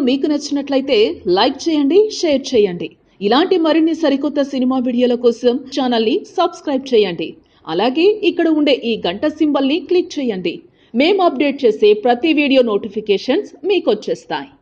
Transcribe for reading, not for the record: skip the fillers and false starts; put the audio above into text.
మీకు నచ్చినట్లయితే లైక్ చేయండి, షేర్ చేయండి. ఇలాంటి మరిన్ని సరికొత్త సినిమా వీడియోల కోసం ఛానల్ ని సబ్స్క్రైబ్ చేయండి. అలాగే ఇక్కడ ఉండే ఈ గంట సింబల్ ని క్లిక్ చేయండి. మేము అప్డేట్ చేసే ప్రతి వీడియో నోటిఫికేషన్స్ మీకు వచ్చేస్తాయి.